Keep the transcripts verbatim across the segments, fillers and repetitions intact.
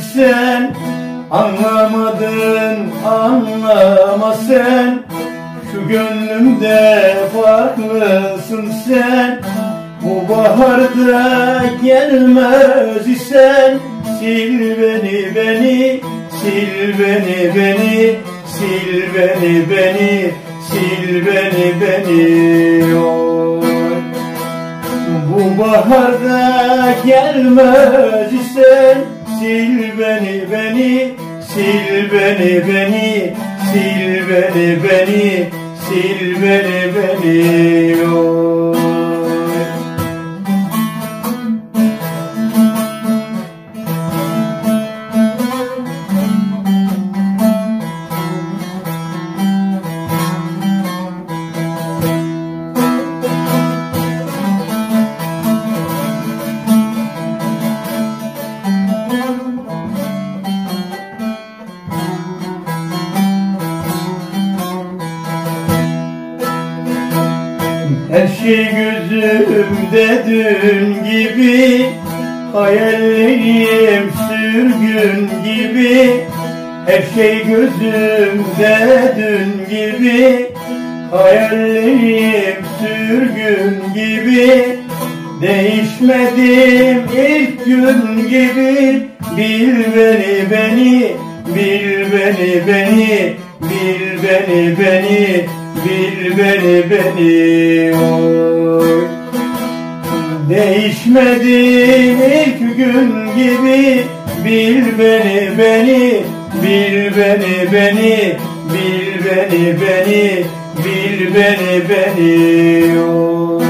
sen, anlamadın anlama sen. Şu gönlümde farklısın sen. Bu baharda gelmez isen, sil beni beni, sil beni beni, sil beni beni, sil beni beni. Oy. Bu baharda gelmez isen, sil beni beni, sil beni beni, sil beni beni, sil beni beni. Oy. Her şey gözümde dün gibi, hayallerim sürgün gibi. Her şey gözümde dün gibi, hayallerim sürgün gibi. Değişmedim ilk gün gibi, bil beni beni, bil beni beni, bil beni beni, bil beni beni. Oy. Değişmedim ilk gün gibi, bil beni beni, bil beni beni, bil beni beni, bil beni beni. Oy.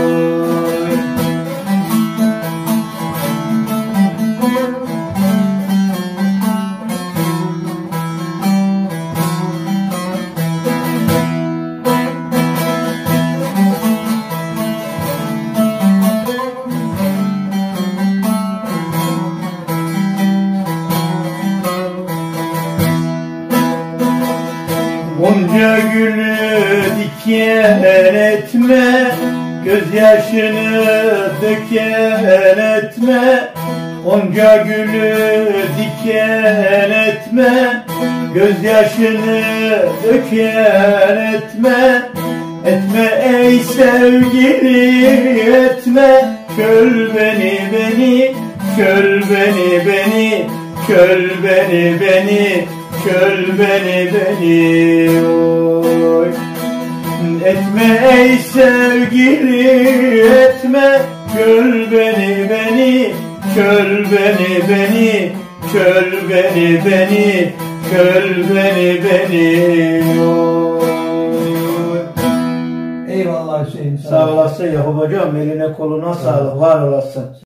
Gonca gülü diken etme, gözyaşını döken etme. Gonca gülü diken etme, gözyaşını döken etme. Etme ey sevgili etme, köl beni beni, köl beni beni, köl beni beni, köl beni beni. Oy. Etme ey sevgili etme, köl beni beni, köl beni beni, köl beni beni, köl beni beni. Oy. Eyvallah Hüseyin. Sağ olasın Yakup hocam, eline koluna sağlık, var olasın.